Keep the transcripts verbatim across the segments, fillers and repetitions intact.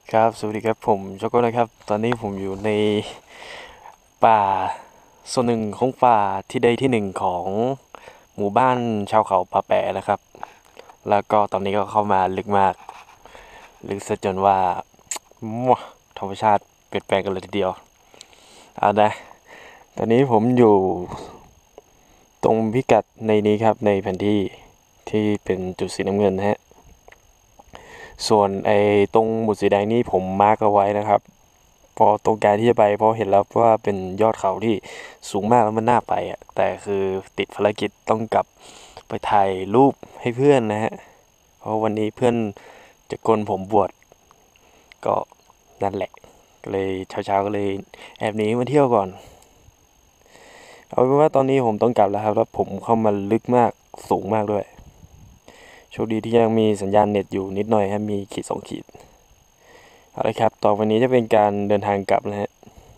ครับสวัสดีครับผมโจโก้นะครับตอนนี้ผมอยู่ในป่าส่วนหนึ่งของป่าที่ใดที่หนึ่งของหมู่บ้านชาวเขาป่าแปะนะครับแล้วก็ตอนนี้ก็เข้ามาลึกมากลึกซะจนว่ามั่วธรรมชาติเปลี่ยนแปลงกันเลยทีเดียวเอานะตอนนี้ผมอยู่ตรงพิกัดในนี้ครับในแผนที่ที่เป็นจุดสีน้ำเงินนะฮะส่วนไอ้ตรงหมุดสีแดงนี่ผมมาร์กเอาไว้นะครับ พอตรงกลางที่จะไปเพราะเห็นแล้วว่าเป็นยอดเขาที่สูงมากแล้วมันน่าไปอ่ะแต่คือติดภารกิจต้องกลับไปถ่ายรูปให้เพื่อนนะฮะเพราะวันนี้เพื่อนจะกลผมบวชก็นั่นแหละก็เลยเช้าๆก็เลยแอบหนีมาเที่ยวก่อนเอาเป็นว่าตอนนี้ผมต้องกลับแล้วครับแล้วผมเข้ามาลึกมากสูงมากด้วยโชคดีที่ยังมีสัญญาณเน็ตอยู่นิดหน่อยครับมีขีดสองขีดเอาละครับต่อไปนี้จะเป็นการเดินทางกลับนะฮะ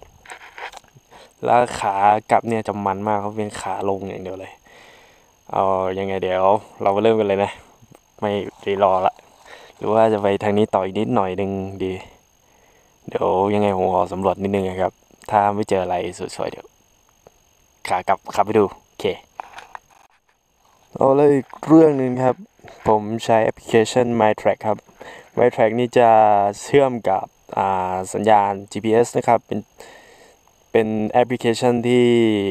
แล้วขากลับเนี่ยจะมันมากเขาเป็นขาลงอย่างเดียวเลยเอายังไงเดี๋ยวเรามาเริ่มกันเลยนะไม่รีรอละหรือว่าจะไปทางนี้ต่ออีกนิดหน่อยหนึ่งดีเดี๋ยวยังไงผมขอสำรวจนิดนึงนะครับถ้าไม่เจออะไรสวยๆเดี๋ยวขากลับขับไปดูโอเคเอาเลยอีกเรื่องหนึ่งครับผมใช้แอปพลิเคชัน MyTrack ครับ MyTrack นี่จะเชื่อมกับสัญญาณ จี พี เอส นะครับเป็นเป็นแอปพลิเคชันที่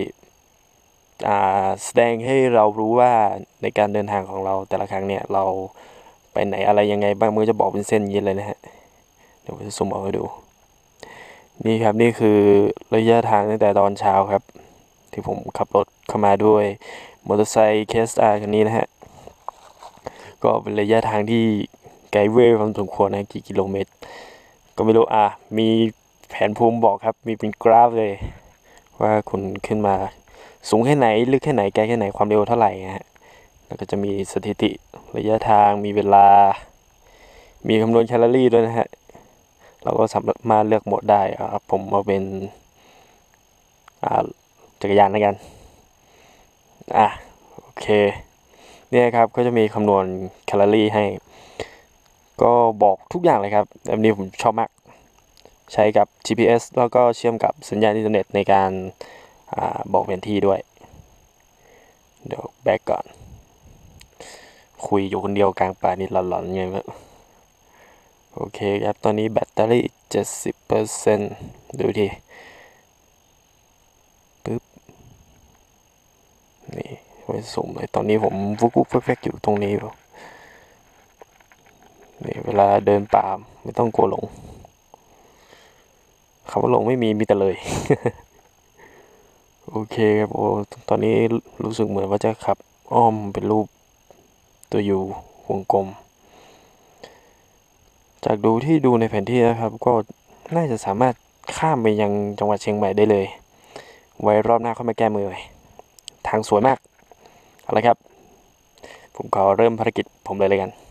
แสดงให้เรารู้ว่าในการเดินทางของเราแต่ละครั้งเนี่ยเราไปไหนอะไรยังไงบ้างมือจะบอกเป็นเส้นยินเลยนะฮะเดี๋ยวผมจะซูมเอาให้ดูนี่ครับนี่คือระยะทางตั้งแต่ตอนเช้าครับที่ผมขับรถเข้ามาด้วยมอเตอร์ไซค์เคสอาร์คันนี้นะฮะก็เป็นระยะทางที่ไกลเวอร์พอสมควรนะกี่กิโลเมตรก็ไม่รู้อ่ะมีแผนภูมิบอกครับมีเป็นกราฟเลยว่าคุณขึ้นมาสูงแค่ไหนลึกแค่ไหนไกลแค่ไหนความเร็วเท่าไหร่ฮะแล้วก็จะมีสถิติระยะทางมีเวลามีคำนวณแคลอรี่ด้วยนะฮะเราก็สามารถเลือกโหมดได้ครับผมเอาเป็นจักรยานแล้วกันอ่ะโอเคเนี่ยครับก็จะมีคำนวณแคลอรี่ให้ก็บอกทุกอย่างเลยครับแบบนี้ผมชอบมากใช้กับ จี พี เอส แล้วก็เชื่อมกับสัญญาณอินเทอร์เน็ตในการบอกแผนที่ด้วยเดี๋ยวแบ็กก่อนคุยอยู่คนเดียวกลางป่านี่หลอนๆไงวะโอเคครับตอนนี้แบตเตอรี่เจ็ดสิบเปอร์เซ็นต์ดูทีปึ๊บนี่ไว้สูงเลยตอนนี้ผมวุกวุกเฟกๆอยู่ตรงนี้อยู่นี่เวลาเดินป่าไม่ต้องกลัวหลงคำว่าหลงไม่มีมีแต่เลยโอเคครับโอ้ตอนนี้รู้สึกเหมือนว่าจะขับอ้อมเป็นรูปตัวยูวงกลมจากดูที่ดูในแผนที่นะครับก็น่าจะสามารถข้ามไปยังจังหวัดเชียงใหม่ได้เลยไว้รอบหน้าเข้ามาแก้มือใหม่ทางสวยมากเอาละครับผมขอเริ่มภารกิจผมเลยเลยกัน